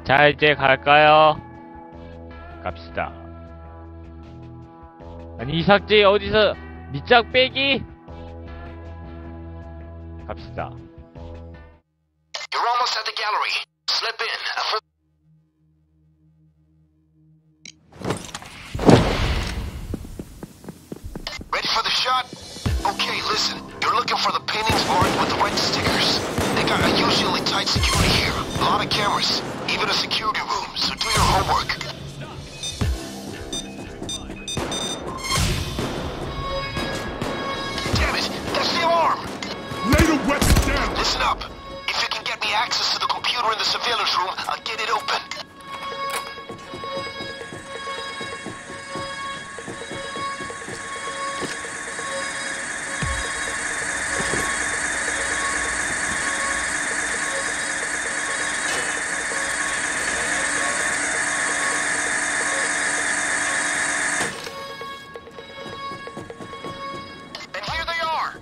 자, 이제 갈까요? 갑시다. 아니, 이삭제 어디서 밑장 빼기? 갑시다. You're almost at the gallery. Slip in. Ready for the shot? Okay, listen. You're looking for the paintings marked with the red stickers. They got unusually tight security here. A lot of cameras. Even a security room, so do your homework. Damn it! That's the alarm! Lay the weapon down! Listen up. If you can get me access to the computer in the surveillance room, I'll get it open. And here they are.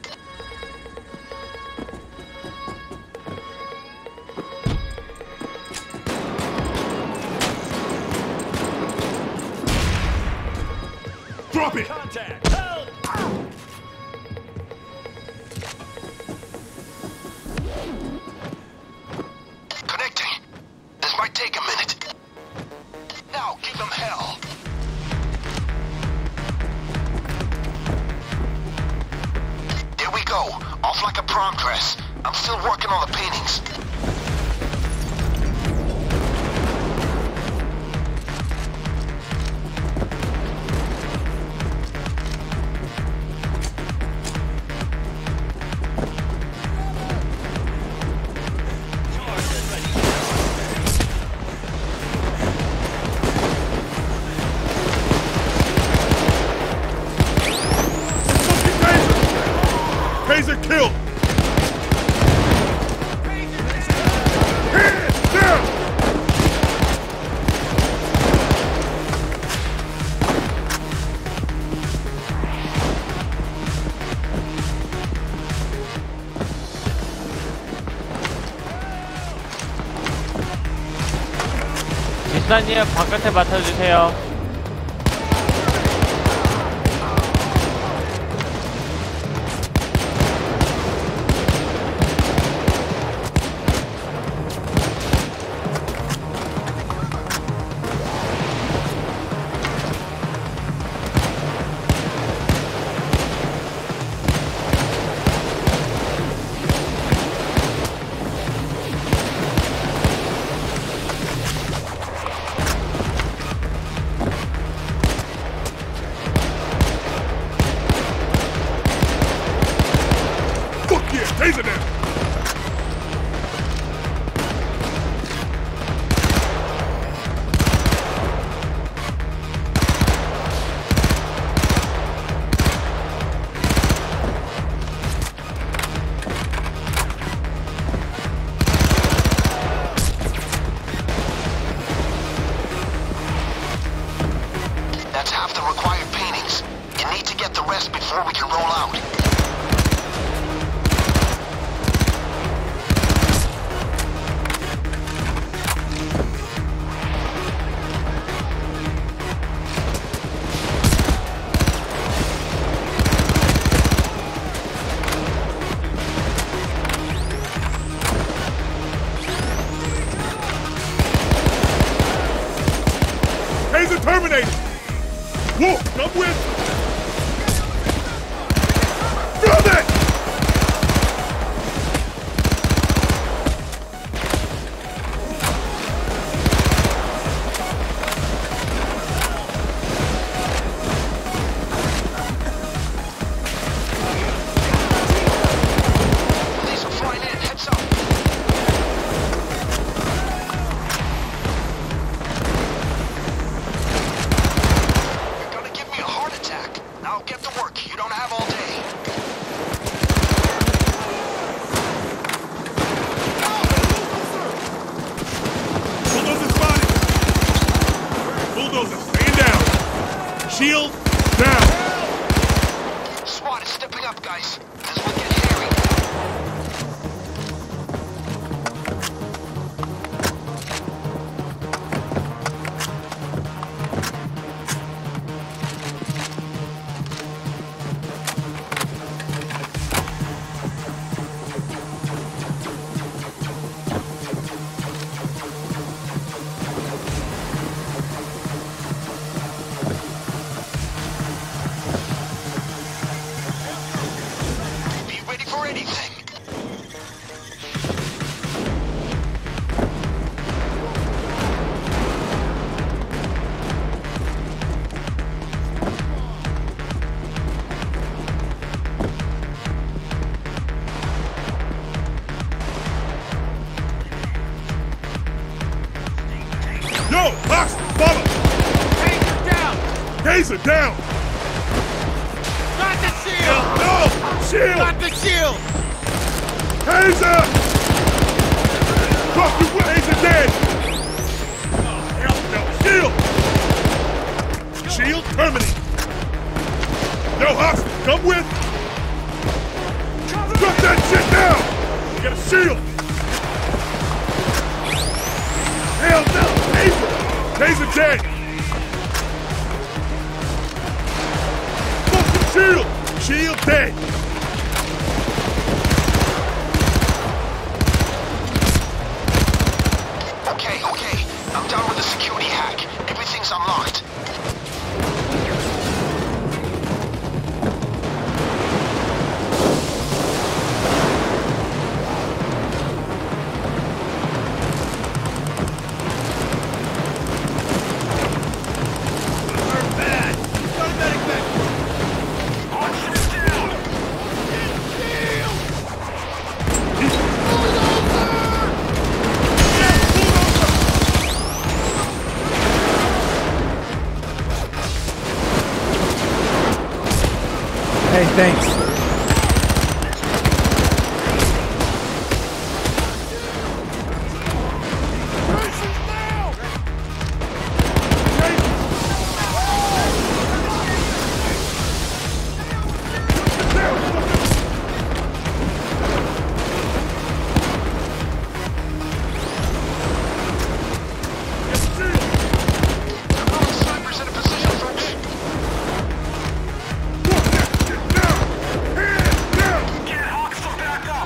Drop it! Contact! Help! Connecting. This might take a minute. Now give them hell. There we go. Off like a prom dress. I'm still working on the paintings. Taser killed! Hands down! 지사님 바깥에 맡아주세요. Fuck yeah! Taser them! That's half the required paintings. You need to get the rest before we can roll out. Taser terminated! Wolf, come with! Drop it! Police are flying in. Heads up. You're gonna give me a heart attack. anything. Yo, Hawks, follow! Taser down! Taser down! Got the shield! No! Shield! Got the shield! Taser! Fuck you, Taser dead! Oh, hell no! Shield! Shield terminate! Yo, Hawks, come with! Drop that shit down! Get a shield! Hell no! Taser! Taser dead! Fucking shield! Shield dead! Okay. I'm done with the security hack. Everything's unlocked. Hey, thanks. Snipers in a position, folks. Get Hawks to back up.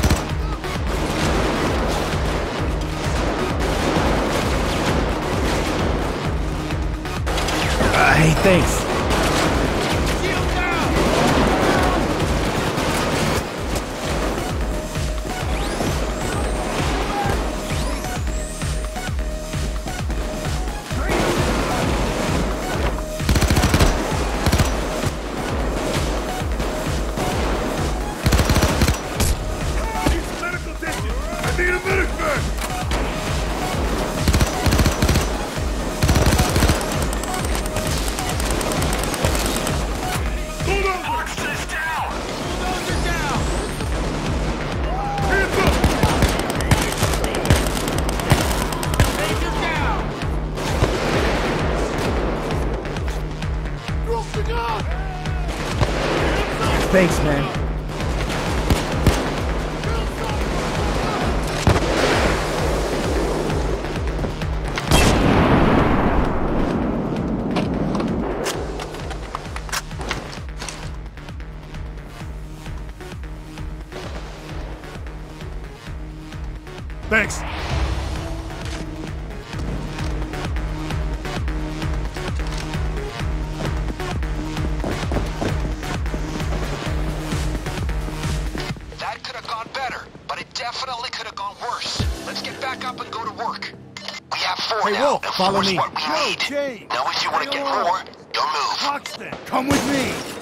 Hey, thanks. Shield down! Medical attention! I need a medic man! Hold on! Hawks is down. Bulldozer down! Hands up! Taser down! Thanks, man. Thanks. That could have gone better, but it definitely could have gone worse. Let's get back up and go to work. We have 4 Hey, now. Wolf, and follow 4's me. what we Yo, need. Jay. Now if you want to get more, you'll move. Hoxton, Come with me.